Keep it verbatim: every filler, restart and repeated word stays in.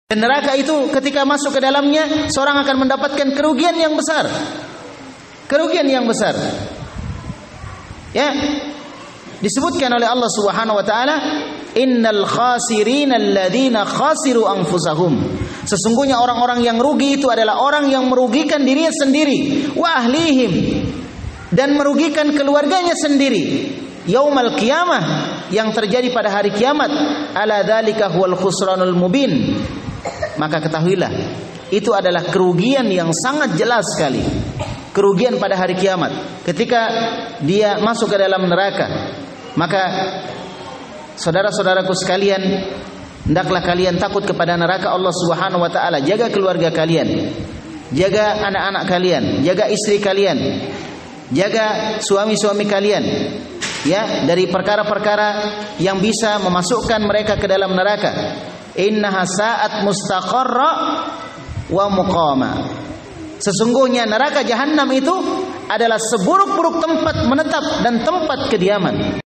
Dan neraka itu ketika masuk ke dalamnya, seorang akan mendapatkan kerugian yang besar. Kerugian yang besar. Ya. Disebutkan oleh Allah Subhanahu wa taala, "Innal khasirina alladzina khasiru anfusahum." Sesungguhnya orang-orang yang rugi itu adalah orang yang merugikan dirinya sendiri, wa ahlihim, dan merugikan keluarganya sendiri. Yaumal qiyamah, yang terjadi pada hari kiamat. Ala dzalika huwal khusranul mubin. Maka ketahuilah, itu adalah kerugian yang sangat jelas sekali. Kerugian pada hari kiamat ketika dia masuk ke dalam neraka. Maka saudara-saudaraku sekalian, hendaklah kalian takut kepada neraka Allah Subhanahu wa taala. Jaga keluarga kalian, jaga anak-anak kalian, jaga istri kalian, jaga suami-suami kalian, ya, dari perkara-perkara yang bisa memasukkan mereka ke dalam neraka. Innaha sa'at mustaqarra wa muqama. Sesungguhnya neraka jahanam itu adalah seburuk-buruk tempat menetap dan tempat kediaman.